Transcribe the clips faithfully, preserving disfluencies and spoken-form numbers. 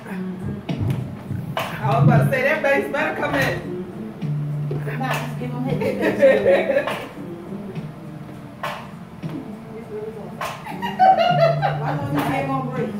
I was about to say that bass better come in. Nah, just give him his Why don't you hang on breathe?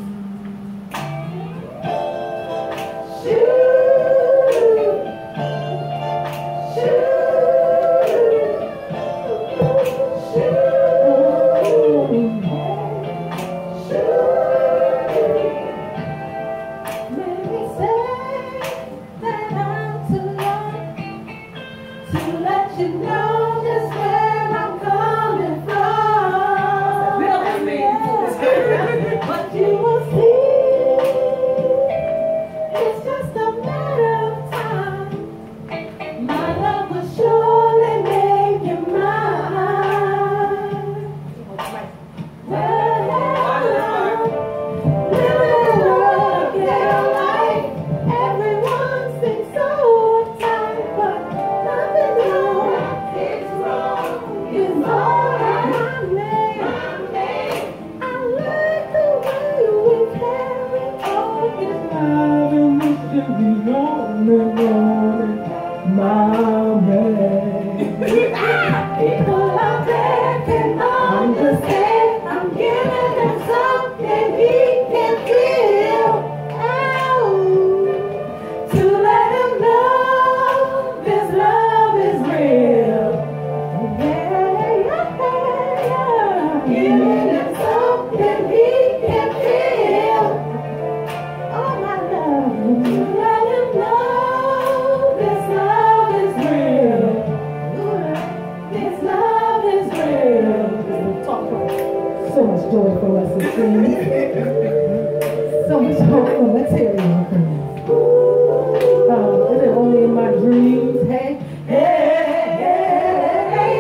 So much joy for us as friends. So much hope for material friends. Um, is it only in my dreams? Hey, hey, hey,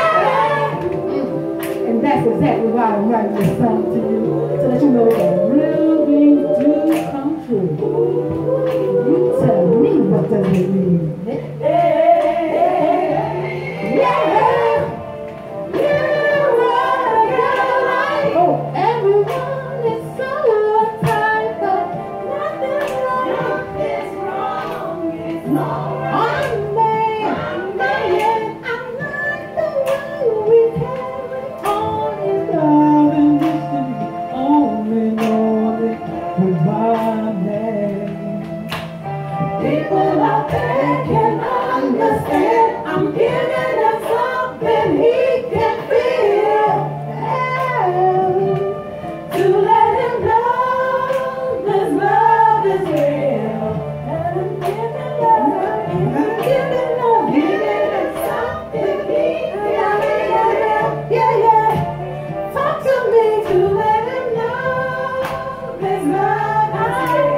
yeah. And that's exactly why I'm writing this song to you, to let you know that real dreams do come true. You tell me what does it mean? Hey, yeah. People out there can understand. I'm giving him something he can feel. To let him know this love is real. And I'm giving love, I'm giving love, giving him something he can feel. Yeah, yeah. Talk to me to let him know this love is real.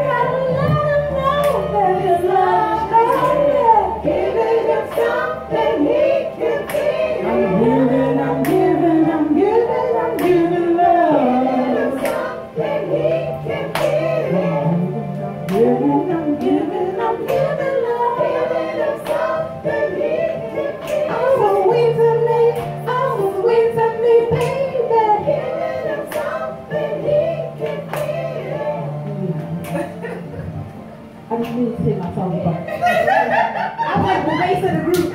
Something he can feel. I'm giving, I'm giving, I'm giving, I'm giving love. Something he can feel. I'm giving, I'm giving, I'm giving love. Giving him something he can feel. Oh, so sweet to me, oh, so sweet to me, baby. Giving him something he can feel. I just need to take my song apart. I like the bass of the group.